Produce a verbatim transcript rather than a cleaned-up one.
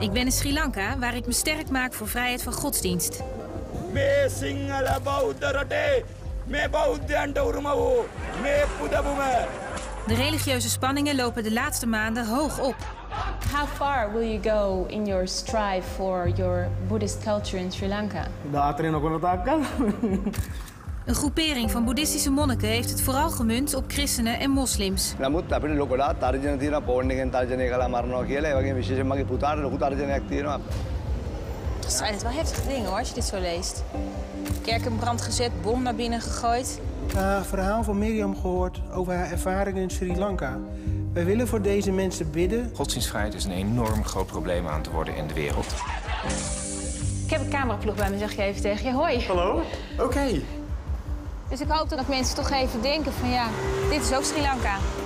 Ik ben in Sri Lanka, waar ik me sterk maak voor vrijheid van godsdienst. De religieuze spanningen lopen de laatste maanden hoog op. How far will you go in your strive for your Buddhist culture in Sri Lanka? Een groepering van boeddhistische monniken heeft het vooral gemunt op christenen en moslims. Het zijn het wel heftige dingen hoor, als je dit zo leest. Kerk in brand gezet, bom naar binnen gegooid. Ik heb het verhaal van Mirjam gehoord over haar ervaringen in Sri Lanka. Wij willen voor deze mensen bidden. Godsdienstvrijheid is een enorm groot probleem aan te worden in de wereld. Ik heb een cameraploeg bij me, zeg je even tegen je. Hoi. Hallo? Oké. Okay. Dus ik hoop dat mensen toch even denken van ja, dit is ook Sri Lanka.